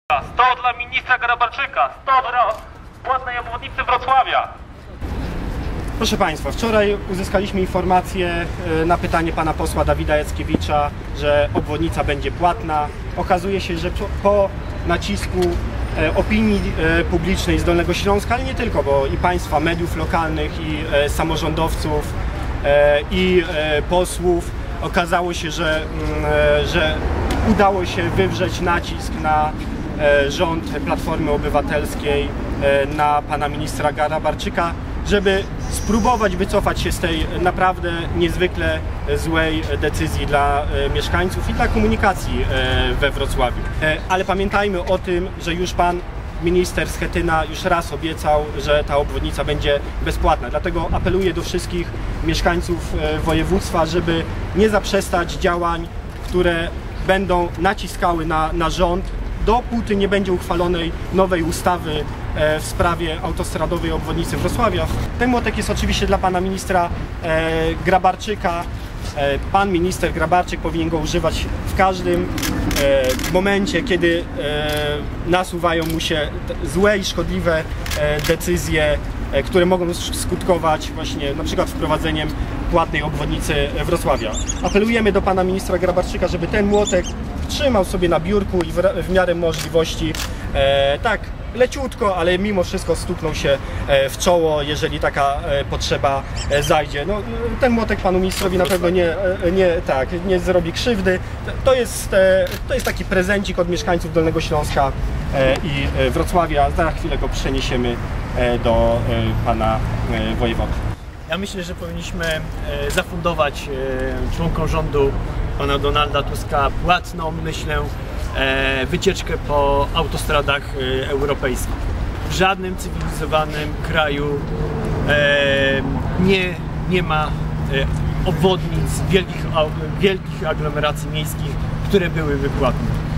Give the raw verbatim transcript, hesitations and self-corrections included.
sto dla ministra Grabarczyka, sto dla płatnej obwodnicy Wrocławia. Proszę Państwa, wczoraj uzyskaliśmy informację na pytanie pana posła Dawida Jackiewicza, że obwodnica będzie płatna. Okazuje się, że po nacisku opinii publicznej z Dolnego Śląska, ale nie tylko, bo i państwa, mediów lokalnych, i samorządowców, i posłów, okazało się, że, że udało się wywrzeć nacisk na rząd Platformy Obywatelskiej, na pana ministra Grabarczyka, żeby spróbować wycofać się z tej naprawdę niezwykle złej decyzji dla mieszkańców i dla komunikacji we Wrocławiu. Ale pamiętajmy o tym, że już pan minister Schetyna już raz obiecał, że ta obwodnica będzie bezpłatna. Dlatego apeluję do wszystkich mieszkańców województwa, żeby nie zaprzestać działań, które będą naciskały na, na rząd, dopóty nie będzie uchwalonej nowej ustawy w sprawie autostradowej obwodnicy Wrocławia. Ten młotek jest oczywiście dla pana ministra Grabarczyka. Pan minister Grabarczyk powinien go używać w każdym momencie, kiedy nasuwają mu się złe i szkodliwe decyzje, które mogą skutkować właśnie na przykład wprowadzeniem płatnej obwodnicy Wrocławia. Apelujemy do pana ministra Grabarczyka, żeby ten młotek trzymał sobie na biurku i w, w miarę możliwości e, tak leciutko, ale mimo wszystko stuknął się w czoło, jeżeli taka potrzeba zajdzie. No, ten młotek panu ministrowi na pewno nie, nie, tak, nie zrobi krzywdy. To jest, to jest taki prezencik od mieszkańców Dolnego Śląska i Wrocławia. Za chwilę go przeniesiemy do pana wojewody. Ja myślę, że powinniśmy zafundować członkom rządu pana Donalda Tuska płatną, myślę, wycieczkę po autostradach europejskich. W żadnym cywilizowanym kraju nie, nie ma obwodnic wielkich, wielkich aglomeracji miejskich, które byłyby płatne.